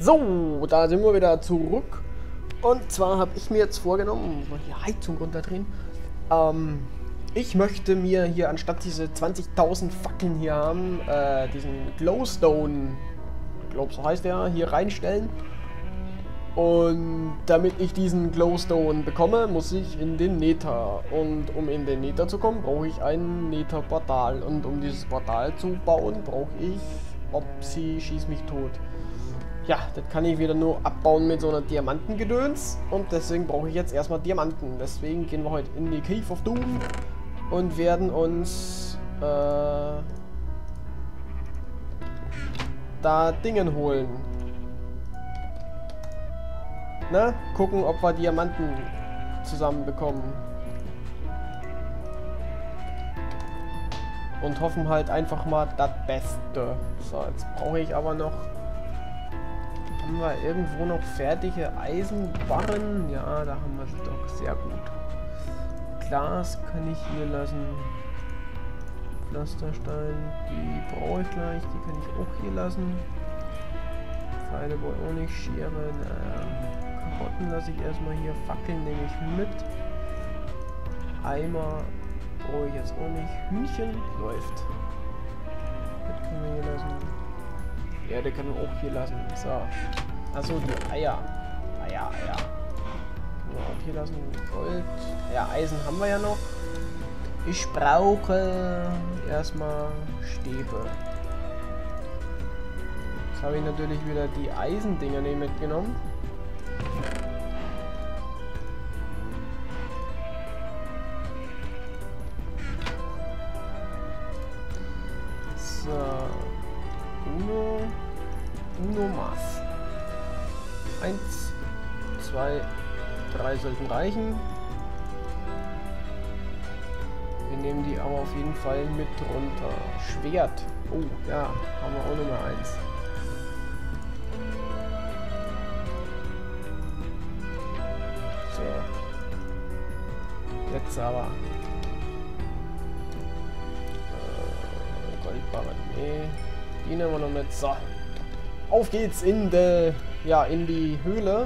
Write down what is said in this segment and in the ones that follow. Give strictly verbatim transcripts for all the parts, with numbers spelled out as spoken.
So, da sind wir wieder zurück. Und zwar habe ich mir jetzt vorgenommen, muss man die Heizung runterdrehen. Ähm, ich möchte mir hier anstatt diese zwanzigtausend Fackeln hier haben, äh, diesen Glowstone, ich glaube so heißt der, hier reinstellen. Und damit ich diesen Glowstone bekomme, muss ich in den Nether. Und um in den Nether zu kommen, brauche ich ein Nether-Portal. Und um dieses Portal zu bauen, brauche ich Opsi, schieß mich tot. Ja, das kann ich wieder nur abbauen mit so einer Diamantengedöns. Und deswegen brauche ich jetzt erstmal Diamanten. Deswegen gehen wir heute in die Cave of Doom und werden uns äh, da Dingen holen. Na, gucken, ob wir Diamanten zusammenbekommen. Und hoffen halt einfach mal das Beste. So, jetzt brauche ich aber noch... Haben wir irgendwo noch fertige Eisenbarren? Ja, da haben wir sie doch. Sehr gut. Glas kann ich hier lassen. Pflasterstein, die brauche ich gleich. Die kann ich auch hier lassen. Pfeile brauche ich auch nicht. Schere, naja. Karotten lasse ich erstmal hier. Fackeln nehme ich mit. Eimer brauche ich jetzt auch nicht. Hühnchen läuft. Das können wir hier lassen. Ja, der kann wir auch hier lassen. So. Achso, die Eier. Eier, Eier. Können wir auch hier lassen. Gold. Ja, Eisen haben wir ja noch. Ich brauche erstmal Stäbe. Jetzt habe ich natürlich wieder die Eisendinger nicht mitgenommen. So. Uno. Uno Maß. Eins, zwei, drei sollten reichen. Wir nehmen die aber auf jeden Fall mit runter. Schwert. Oh, ja, haben wir auch Nummer eins. So. Jetzt aber. Äh, Goldbarren. Nee. Die nehmen wir noch mit. So. Auf geht's in die, ja, in die Höhle.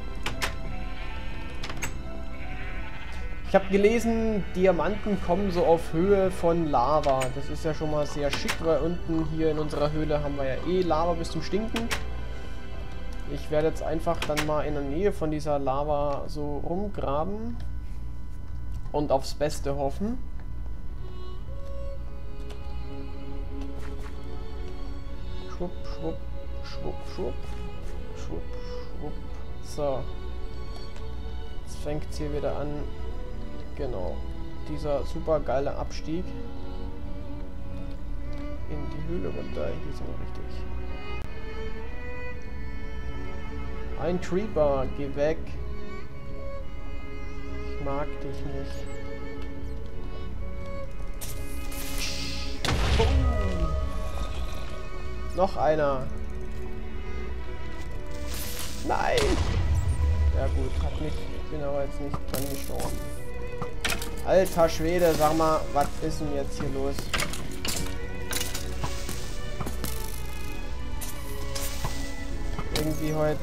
Ich habe gelesen, Diamanten kommen so auf Höhe von Lava. Das ist ja schon mal sehr schick, weil unten hier in unserer Höhle haben wir ja eh Lava bis zum Stinken. Ich werde jetzt einfach dann mal in der Nähe von dieser Lava so rumgraben und aufs Beste hoffen. Schwupp, schwupp, schwupp, schwupp, schwupp, schwupp. So. Jetzt fängt es hier wieder an. Genau. Dieser super geile Abstieg in die Höhle runter. Hier sind wir richtig. Ein Creeper, geh weg. Ich mag dich nicht. Oh. Noch einer. Nein! Ja gut, hat mich, bin aber jetzt nicht dran gestorben. Alter Schwede, sag mal, was ist denn jetzt hier los? Irgendwie heute...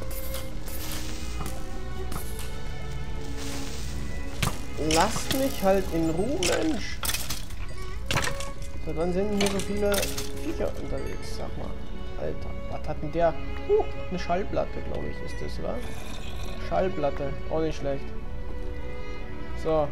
Lasst mich halt in Ruhe, Mensch! Seit wann sind hier so viele Viecher unterwegs, sag mal. Alter, was hat denn der? Uh, eine Schallplatte, glaube ich, ist das, wa? Schallplatte, auch nicht schlecht. So.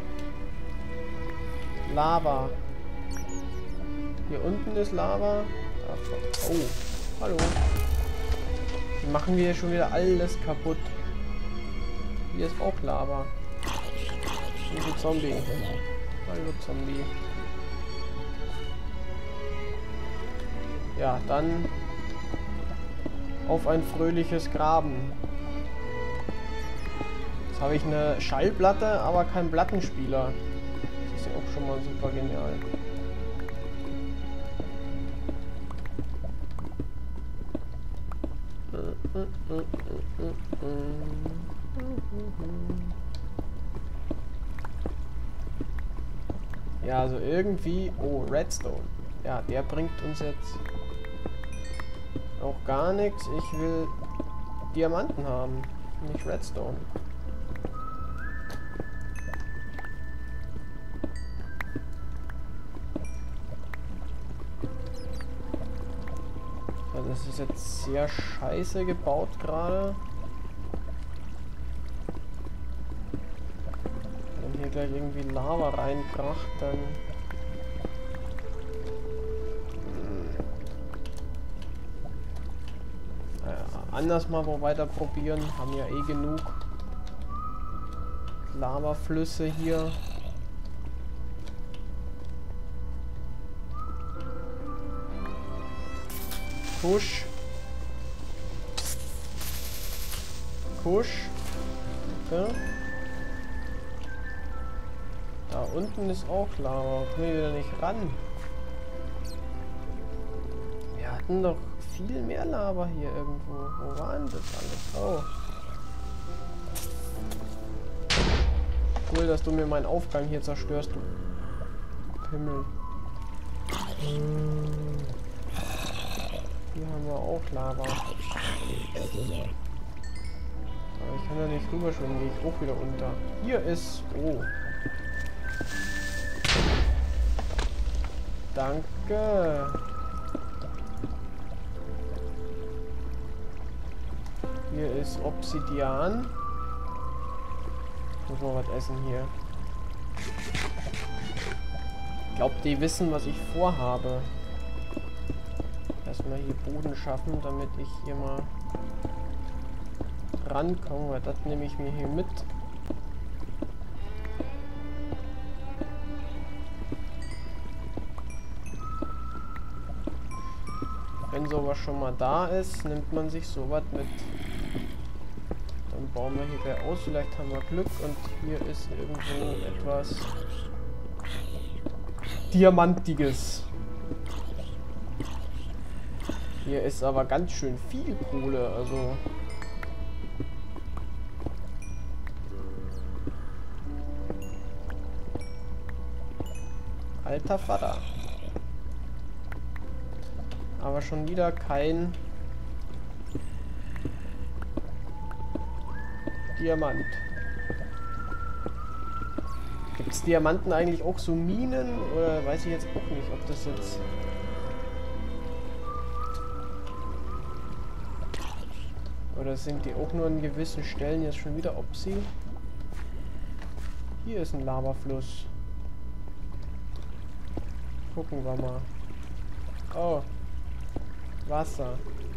Lava. Hier unten ist Lava. Ach, oh, hallo. Dann machen wir hier schon wieder alles kaputt. Hier ist auch Lava. Hier ist ein Zombie. Hallo Zombie. Ja, dann auf ein fröhliches Graben. Jetzt habe ich eine Schallplatte, aber keinen Plattenspieler. Das ist ja auch schon mal super genial. Ja, also irgendwie... Oh, Redstone. Ja, der bringt uns jetzt auch gar nichts. Ich will Diamanten haben, nicht Redstone. Also das ist jetzt sehr scheiße gebaut gerade. Wenn hier gleich irgendwie Lava reinbracht, dann... Anders mal wo weiter probieren. Haben ja eh genug Lavaflüsse hier. Push. Push. Okay. Da unten ist auch Lava. Kommen wir wieder nicht ran. Wir hatten doch viel mehr Lava hier irgendwo. Wo war denn das alles? Oh. Cool, dass du mir meinen Aufgang hier zerstörst, du Pimmel. Hier haben wir auch Lava. Aber ich kann da nicht rüberschwimmen, gehe ich auch wieder unter. Hier ist... Oh. Danke. Hier ist Obsidian. Muss mal was essen hier. Ich glaube, die wissen, was ich vorhabe. Erstmal hier Boden schaffen, damit ich hier mal rankomme, weil das nehme ich mir hier mit. Wenn sowas schon mal da ist, nimmt man sich sowas mit. Dann bauen wir hier gleich aus, vielleicht haben wir Glück und hier ist irgendwo etwas Diamantiges. Hier ist aber ganz schön viel Kohle, also... Alter Vater. Aber schon wieder kein Diamant. Gibt es Diamanten eigentlich auch so Minen? Oder weiß ich jetzt auch nicht, ob das jetzt... Oder sind die auch nur an gewissen Stellen jetzt schon wieder Opsi? Hier ist ein Lavafluss. Gucken wir mal. Oh. Wasser.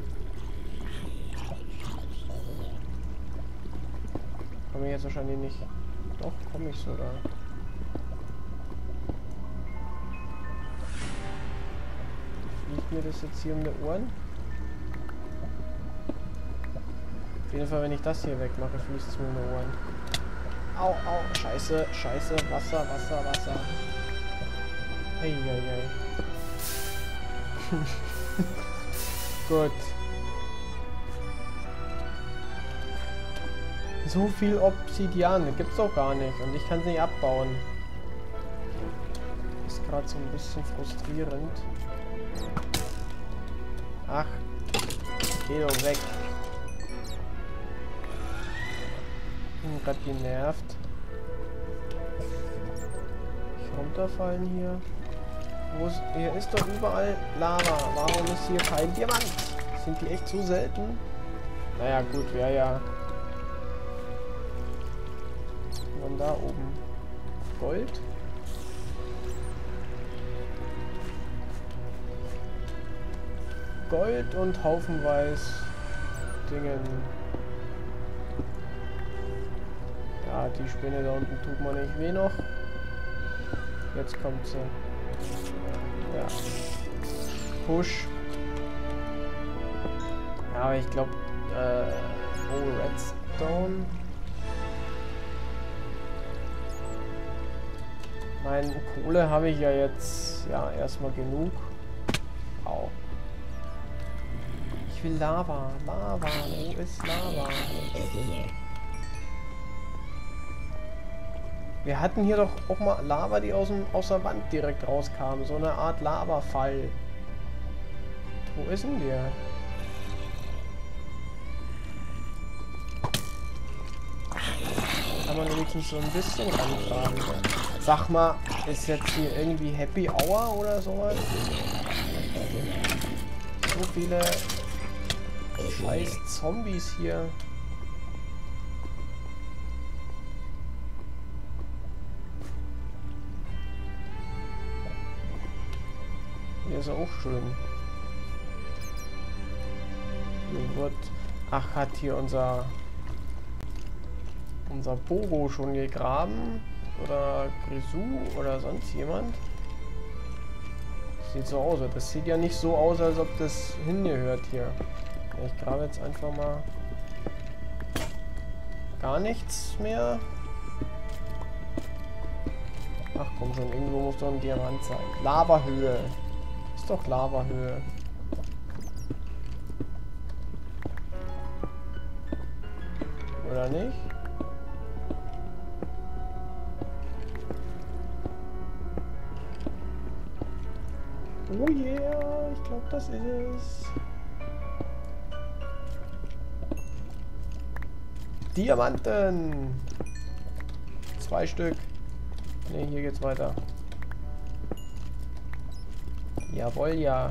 Komme ich jetzt wahrscheinlich nicht. Doch, komme ich sogar. Fliegt mir das jetzt hier um die Ohren? Auf jeden Fall, wenn ich das hier wegmache, fliegt es mir um die Ohren. Au, au, scheiße, scheiße, Wasser, Wasser, Wasser. Eieiei. Gut. So viel Obsidian gibt's doch gar nicht und ich kann es nicht abbauen. Ist gerade so ein bisschen frustrierend. Ach, geh doch weg. Bin gerade genervt. Nicht runterfallen hier. Wo ist, hier ist doch überall Lava. Warum ist hier kein Diamant? Sind die echt so selten? Naja, gut, wäre ja... Und da oben Gold. Gold und haufenweise Dingen. Ja, die Spinne da unten tut man nicht weh noch. Jetzt kommt sie. Ja. Push. Ja, aber ich glaube, äh, oh, Redstone. Mein Kohle habe ich ja jetzt, ja, erstmal genug. Au. Ich will Lava. Lava. Wo ist Lava? Wir hatten hier doch auch mal Lava, die aus, dem, aus der Wand direkt rauskam. So eine Art Lavafall. Wo ist denn der? kann man wenigstens so ein bisschen ranfahren. Sag mal, ist jetzt hier irgendwie Happy Hour oder sowas? So viele scheiß Zombies hier. Hier ist auch schön. Hier wird... Ach, hat hier unser... unser Bobo schon gegraben? Oder Grisou oder sonst jemand? Sieht so aus. Das sieht ja nicht so aus, als ob das hingehört hier. Ich grabe jetzt einfach mal gar nichts mehr. Ach komm schon, irgendwo muss doch ein Diamant sein. Lavahöhe. Ist doch Lavahöhe. Oder nicht? Oh yeah, ich glaube, das ist es. Diamanten! Zwei Stück. Ne, hier geht's weiter. Jawohl, ja.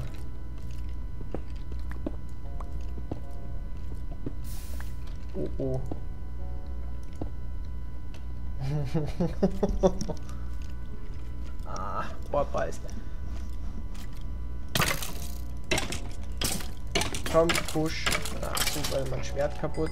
Oh, oh. Ah, Ohr beißt. Komm, push. Ach, super, mein Schwert kaputt.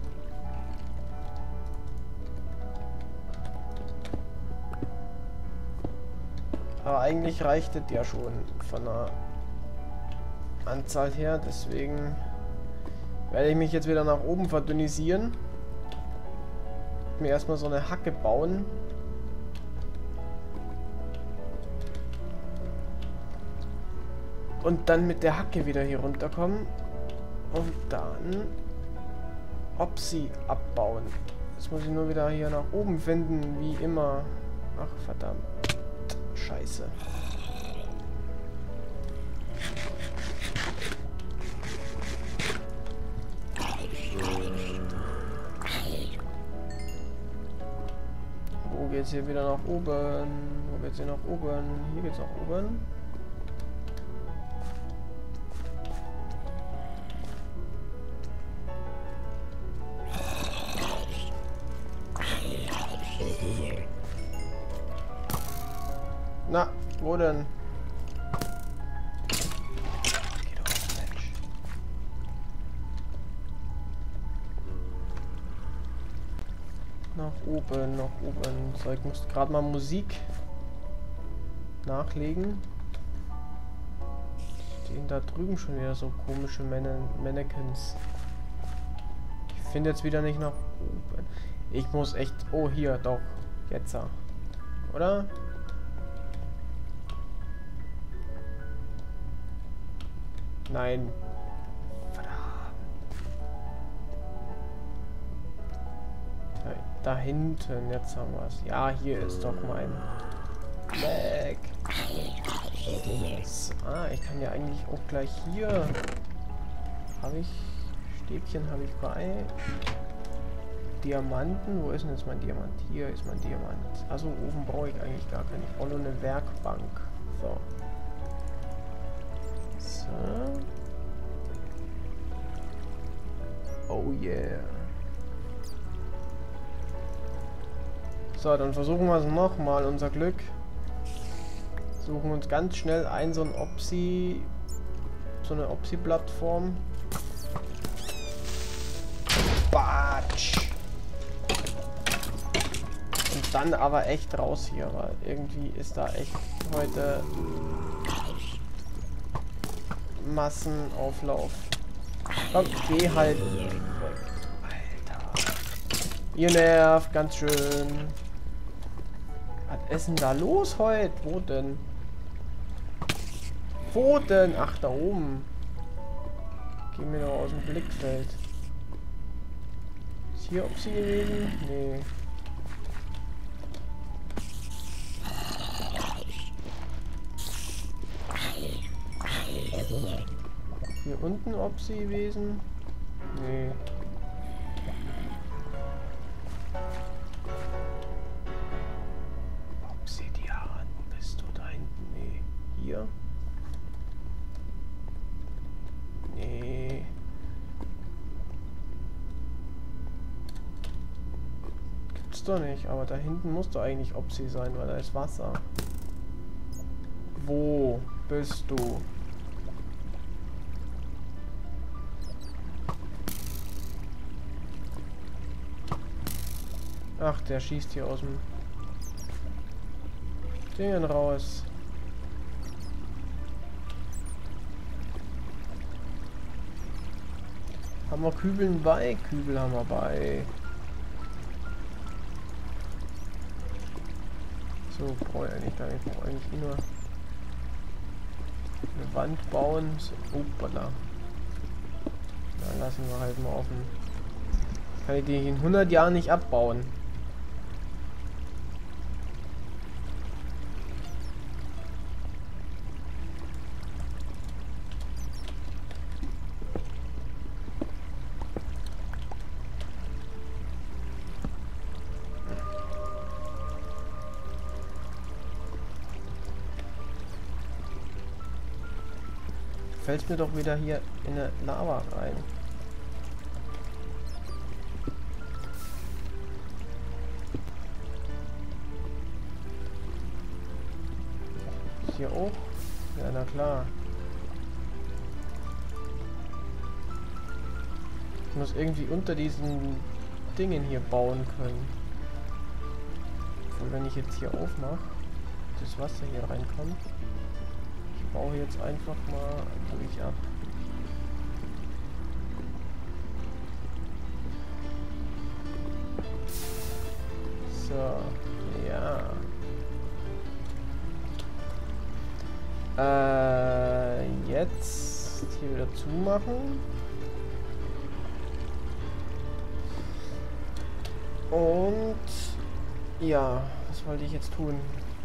Aber eigentlich reicht es ja schon von der Anzahl her, deswegen werde ich mich jetzt wieder nach oben verdünnisieren. Mir erstmal so eine Hacke bauen. Und dann mit der Hacke wieder hier runterkommen. Und dann Opsi abbauen. Jetzt muss ich nur wieder hier nach oben finden, wie immer. Ach, verdammt. Scheiße. Wo geht's hier wieder nach oben? Wo geht's hier nach oben? Hier geht's nach oben. Na, wo denn? Geh doch, Mensch. Nach oben, nach oben. So, ich muss gerade mal Musik nachlegen. Stehen da drüben schon wieder so komische Mannequins. Ich finde jetzt wieder nicht nach oben. Ich muss echt... Oh, hier, doch. Jetzt. Oder? Nein. Verdammt. Da hinten, jetzt haben wir es. Ja, hier ist doch mein Weg. Ah, ich kann ja eigentlich auch gleich hier. Habe ich Stäbchen, habe ich bei. Diamanten, wo ist denn jetzt mein Diamant? Hier ist mein Diamant. Also oben brauche ich eigentlich gar keine. Ich brauche nur eine Werkbank. So. So. Oh yeah. So, dann versuchen wir es nochmal, unser Glück. Suchen uns ganz schnell ein, so ein Opsi, so eine Opsi-Plattform. Batsch! Und dann aber echt raus hier, weil irgendwie ist da echt heute Massenauflauf. Komm, geh halt. Alter. Ihr nervt ganz schön. Was ist denn da los heute? Wo denn? Wo denn? Ach, da oben. Geh mir doch aus dem Blickfeld. Ist hier Opsi gewesen? Nee. Hier unten Opsi gewesen? Nee. doch nicht, aber da hinten muss doch eigentlich Opsi sein, weil da ist Wasser. Wo bist du? Ach, der schießt hier aus dem Dingen raus. Haben wir Kübeln bei? Kübel haben wir bei. So, brauche ich eigentlich gar nicht. Ich brauche eigentlich nur eine Wand bauen. So, hoppala. Dann lassen wir halt mal offen. Kann ich die in hundert Jahren nicht abbauen. Fällt mir doch wieder hier in eine Lava rein. Hier auch? Ja, na klar. Ich muss irgendwie unter diesen Dingen hier bauen können. Und wenn ich jetzt hier aufmache, das Wasser hier reinkommt. Ich baue jetzt einfach mal durch ab. So, ja. Äh, jetzt hier wieder zumachen. Und ja, was wollte ich jetzt tun?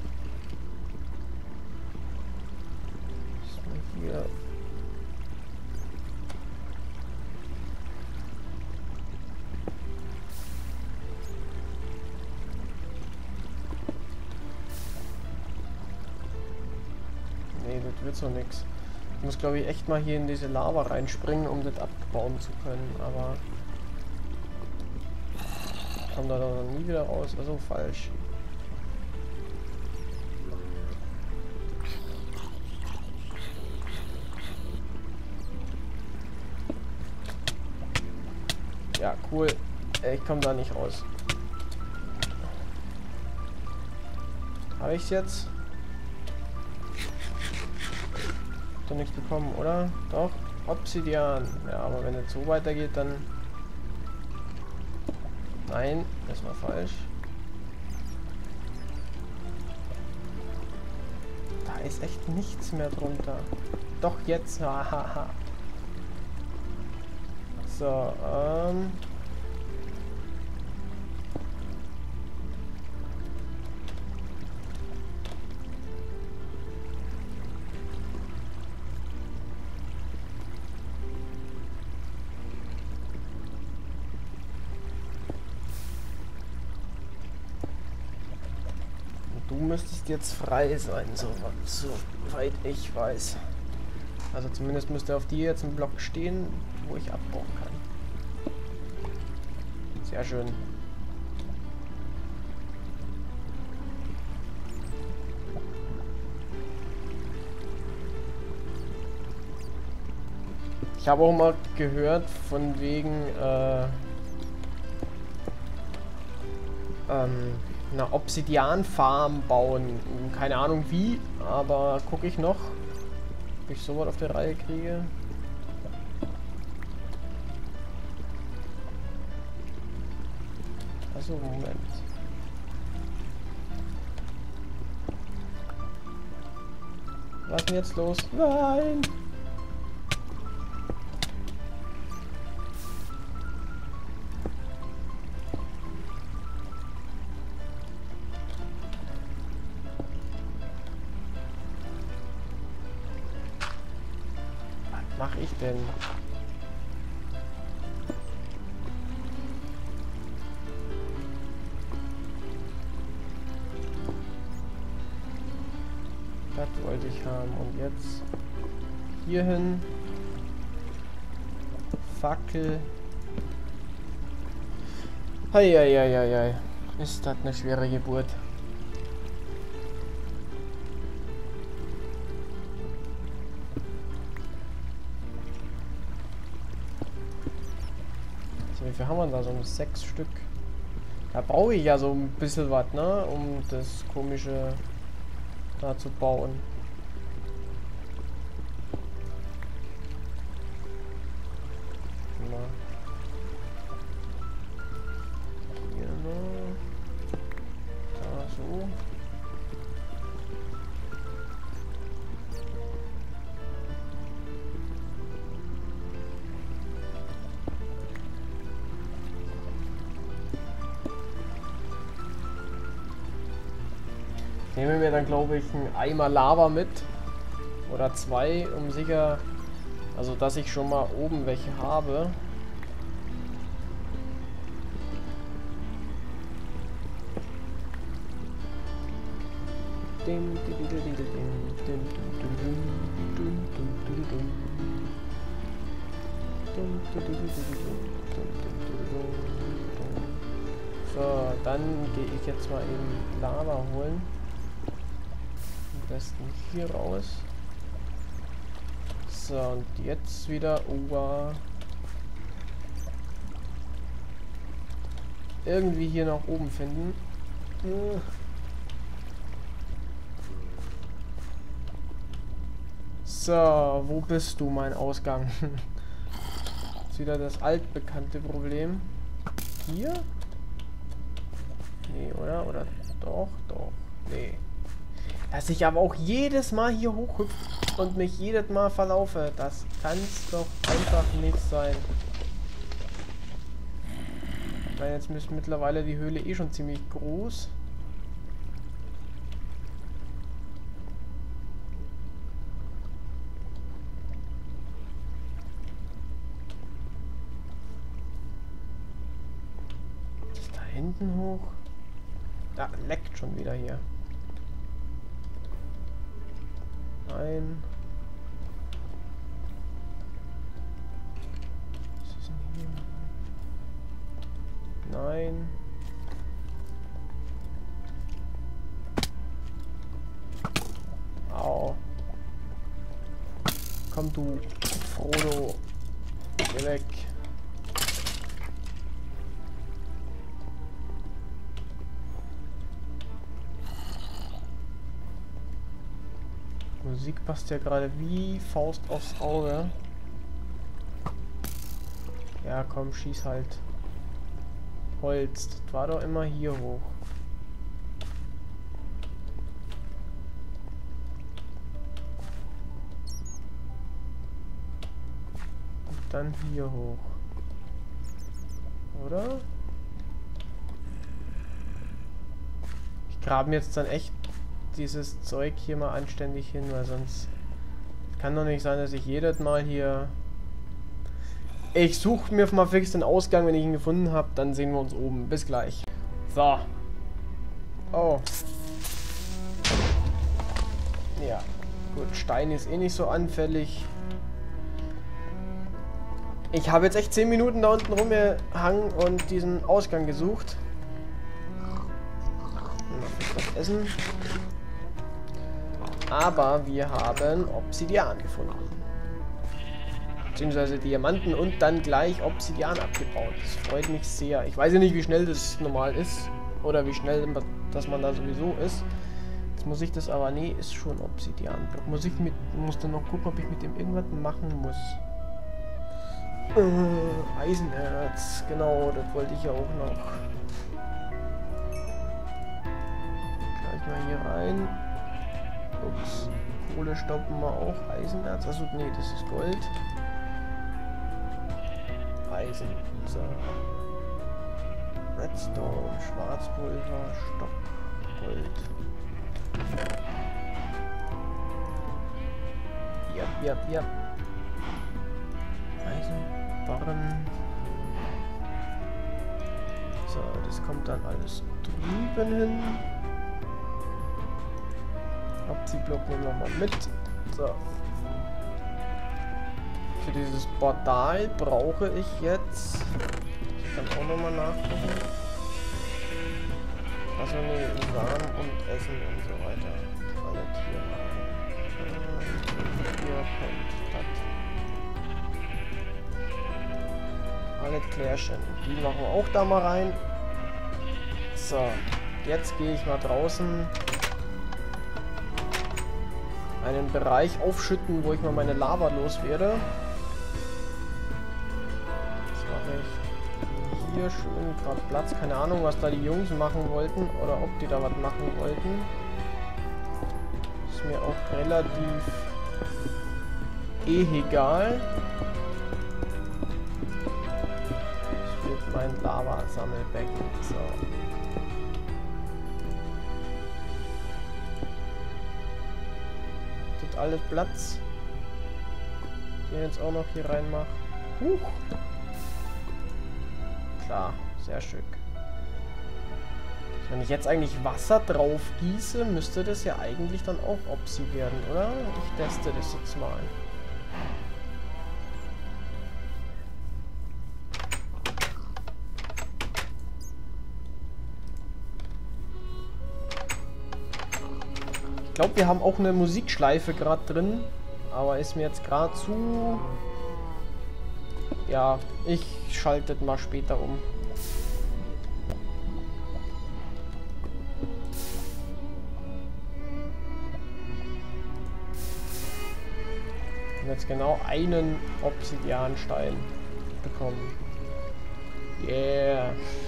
Hier. Nee, das wird so nix. Ich muss, glaube ich, echt mal hier in diese Lava reinspringen, um das abbauen zu können, aber ich komme da dann nie wieder raus, also falsch. Ja, cool. Ich komme da nicht raus. Habe ich's jetzt? Doch nichts bekommen, oder? Doch. Obsidian. Ja, aber wenn es so weitergeht, dann... Nein, das war falsch. Da ist echt nichts mehr drunter. Doch jetzt. Hahaha. So, ähm... Du müsstest jetzt frei sein, so, soweit ich weiß. Also zumindest müsste auf dir jetzt ein Block stehen, wo ich abbauen kann. Sehr schön. Ich habe auch mal gehört von wegen äh, ähm, einer Obsidian-Farm bauen. Keine Ahnung wie, aber gucke ich noch, ob ich sowas auf der Reihe kriege. Also Moment. Was ist denn jetzt los? Nein! Was mache ich denn? Das wollte ich haben. Und jetzt hierhin. Fackel. Heieieiei. Ist das eine schwere Geburt. So, wie viel haben wir da? So um sechs Stück. Da brauche ich ja so ein bisschen was, ne? Um das komische da zu bauen. Na. Hier noch. Da so. Ich nehme mir dann, glaube ich, einen Eimer Lava mit. Oder zwei, um sicher... Also, dass ich schon mal oben welche habe. So, dann gehe ich jetzt mal eben Lava holen. Am besten hier raus. So, und jetzt wieder Uwa. Irgendwie hier nach oben finden. So, wo bist du, mein Ausgang? Ist wieder das altbekannte Problem. Hier? Nee, oder? Oder doch? Doch. Nee. Dass ich aber auch jedes Mal hier hochhüpfe und mich jedes Mal verlaufe. Das kann's doch einfach nicht sein. Ich meine, jetzt ist mittlerweile die Höhle eh schon ziemlich groß. Ist da hinten hoch? Da leckt schon wieder hier. Ein. Was ist denn hier? Nein. Au. Komm du, Frodo. Geh weg. Musik passt ja gerade wie Faust aufs Auge. Ja, komm, schieß halt. Holz, das war doch immer hier hoch. Und dann hier hoch. Oder? Ich grabe mir jetzt dann echt dieses Zeug hier mal anständig hin, weil sonst kann doch nicht sein, dass ich jedes Mal hier... Ich suche mir mal fix den Ausgang, wenn ich ihn gefunden habe, dann sehen wir uns oben. Bis gleich. So. Oh. Ja. Gut, Stein ist eh nicht so anfällig. Ich habe jetzt echt zehn Minuten da unten rumgehangen und diesen Ausgang gesucht. Noch was essen. Aber wir haben Obsidian gefunden. Beziehungsweise Diamanten und dann gleich Obsidian abgebaut. Das freut mich sehr. Ich weiß ja nicht, wie schnell das normal ist. Oder wie schnell dass man da sowieso ist. Jetzt muss ich das aber... Nee, ist schon Obsidian. Muss ich mit... Muss dann noch gucken, ob ich mit dem irgendwas machen muss. Äh, Eisenerz. Genau, das wollte ich ja auch noch. Gleich mal hier rein. Ups. Kohle stauben wir auch. Eisenerz. Also, nee, das ist Gold. Eisen. So. Redstone. Schwarzpulver. Stock. Gold. Ja, ja, ja. Eisen. Barren. So, das kommt dann alles drüben hin. Abziehblock nehmen wir mal mit. So. Für dieses Portal brauche ich jetzt... Ich kann auch nochmal nachgucken. Also nee, Samen und Essen und so weiter. Alle Tiere. Hier kommt das. Alle Klärchen. Die machen wir auch da mal rein. So, jetzt gehe ich mal draußen einen Bereich aufschütten, wo ich mal meine Lava loswerde. Das mache ich hier schön gerade Platz. Keine Ahnung, was da die Jungs machen wollten oder ob die da was machen wollten. Ist mir auch relativ eh egal. Das wird mein Lava-Sammelbecken. So. Tut alles Platz. Den jetzt auch noch hier reinmache. Huch. Klar, sehr schön. Wenn ich jetzt eigentlich Wasser drauf gieße, müsste das ja eigentlich dann auch Opsi werden, oder? Ich teste das jetzt mal. Ich glaube, wir haben auch eine Musikschleife gerade drin, aber ist mir jetzt gerade zu... Ja, ich schalte mal später um. Und jetzt genau einen Obsidianstein bekommen. Yeah.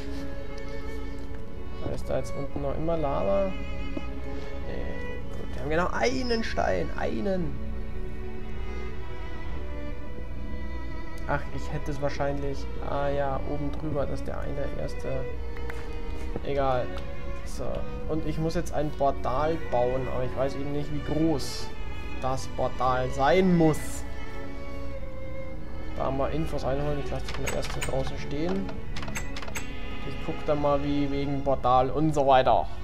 Da ist da jetzt unten noch immer Lava. Nee. Gut, wir haben genau einen Stein. Einen. Ach, ich hätte es wahrscheinlich... Ah ja, oben drüber, das ist der eine erste... Egal. So. Und ich muss jetzt ein Portal bauen, aber ich weiß eben nicht, wie groß das Portal sein muss. Da mal Infos einholen. Ich lasse das mal erst hier draußen stehen. Ich gucke dann mal, wie wegen Portal und so weiter.